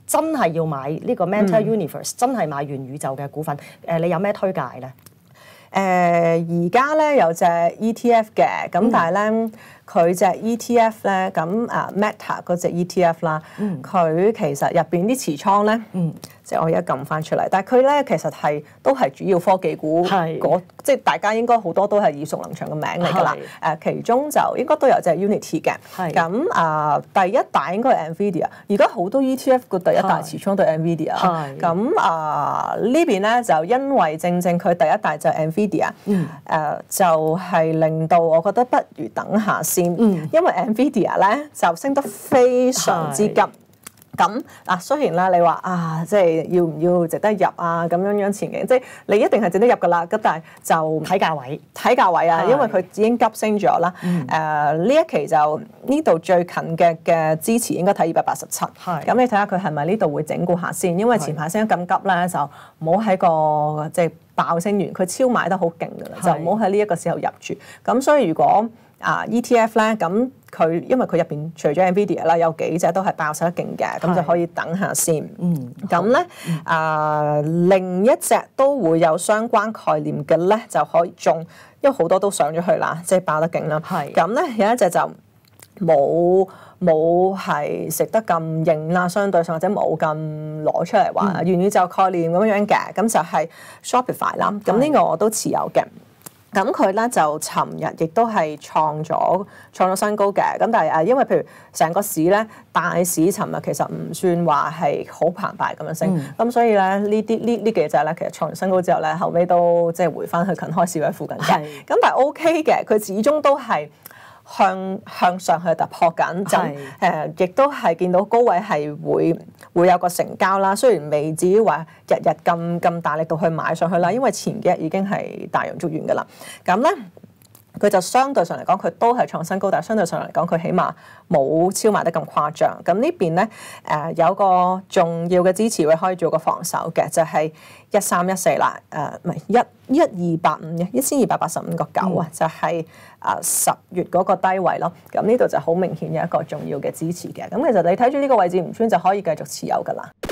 真係要買呢個 Meta Universe，真係買元宇宙嘅股份，你有咩推介咧？ 而家咧有隻 ETF 嘅，咁但係咧佢隻 ETF 咧，咁Meta 嗰隻 ETF 啦，佢其實入邊啲持倉咧，即係我而家撳翻出嚟，但係佢咧其實都係主要科技股，即係大家應該好多都係耳熟能詳嘅名嚟㗎啦。其中就應該都有隻 Unity 嘅，咁第一大應該係 Nvidia， 而家好多 ETF 個第一大持倉都係 Nvidia，咁呢邊咧就因為正佢第一大就係 Nvidia，就係令到我覺得不如等下先，因為 Nvidia 咧就升得非常之急。咁雖然啦，你話即係要唔要值得入啊？咁樣前景，即係你一定係值得入㗎啦。咁但係就睇價位啊，因為佢已經急升咗啦。呢一期就呢度最近嘅支持應該睇287。咁你睇下佢係咪呢度會整固下先？因為前排升得咁急咧，就唔好喺個即係爆升完，佢超買得好勁㗎啦，就唔好喺呢一個時候入住。咁所以如果ETF 咧，咁佢因為佢入邊除咗 Nvidia 啦，有幾隻都係爆晒得勁嘅，咁就可以等下先。咁咧另一隻都會有相關概念嘅咧，就可以中，因為好多都上咗去啦，即係爆得勁啦。咁咧有一隻就冇係食得咁硬啦，相對上或者冇咁攞出嚟話元宇宙概念咁樣嘅，咁就係 Shopify 啦。咁呢個我都持有嘅。咁佢咧就尋日亦都係創咗新高嘅，咁但係因為譬如成個市咧，大市尋日其實唔算話係好澎湃咁樣升，咁所以咧呢幾隻咧其實創完新高之後咧，後尾都即係回翻去近開市位附近嘅，咁但係 OK 嘅，佢始終都係向上去突破緊，就亦都係見到高位係會有個成交啦。雖然未至於話日日咁大力度去買上去啦，因為前幾日已經係大陽燭完㗎啦。咁咧佢就相對上嚟講，佢都係創新高，但係相對上嚟講，佢起碼冇超賣得咁誇張。咁呢邊咧有個重要嘅支持位可以做個防守嘅，就係1314啦，唔係1285嘅1285.9啊，就係10月嗰個低位咯。咁呢度就好明顯有一個重要嘅支持嘅。咁其實你睇住呢個位置唔穿就可以繼續持有㗎啦。